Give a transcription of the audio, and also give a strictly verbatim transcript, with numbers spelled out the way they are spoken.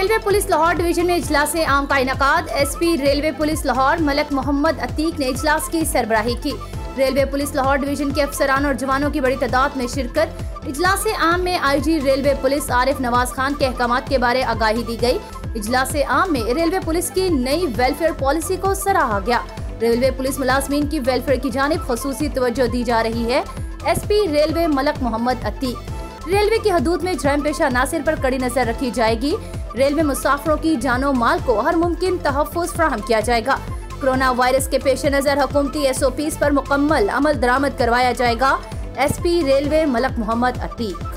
Railway police Lahore division में इजलास आम का इनेकाद। SP railway police Lahore Malak Muhammad Atiq ने इजलास की सरबराही की। रेलवे पुलिस लाहौर डिवीजन के अफसरान और जवानों की बड़ी तादाद में शिरकत। इजलास आम में IG railway police Arif Nawaz Khan के अहकामात के बारे आगाही दी गई। इजलास आम में रेलवे पुलिस की नई वेलफेयर पॉलिसी को सराहा गया। रेलवे पुलिस मुलाजमीन की वेलफेयर की जानिब खसूसी तवज्जो दी जा रही है। SP railway Malak Muhammad Atiq. Railway की हदूद में जराइम पेशा नासिर पर कड़ी नजर रखी जाएगी। रेलवे मुसाफिरों की जानो माल को हर मुमकिन तहफ़्फ़ुज़ फराहम किया जाएगा। कोरोना वायरस के पेश नजर हुकूमती एस ओ पीज़ पर मुकम्मल अमल दरामद करवाया जाएगा। S P railway Malak Muhammad Atiq.